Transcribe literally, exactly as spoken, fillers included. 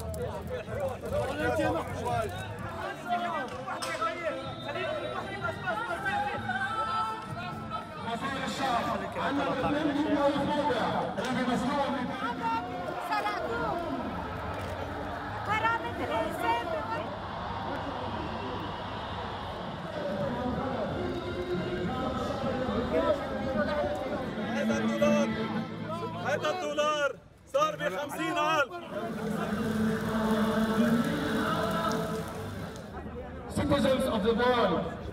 وزير الشعب عندنا اثنين كيلو يفوضع اللي مسؤول من سرقوه كرامة الإنسان. هذا الدولار هذا الدولار صار ب خمسين ألف. Citizens of the world,